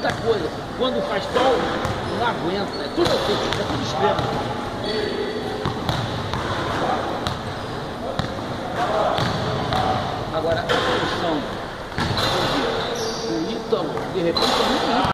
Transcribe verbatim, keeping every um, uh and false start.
muita coisa. Quando faz sol, não aguenta. É tudo assim, é tudo extremo. Agora, a solução do Ítalo, de repente, é muito